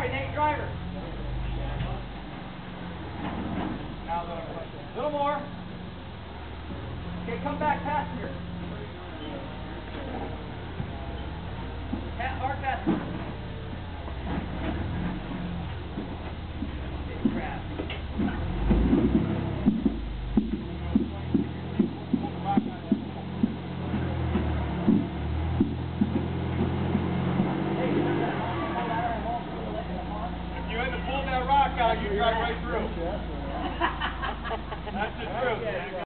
Sorry, Nate, driver. Now a little more. Okay, come back, passenger. Hard passenger. Big crap. If you had to pull that rock out, you'd drive right through. That's the truth.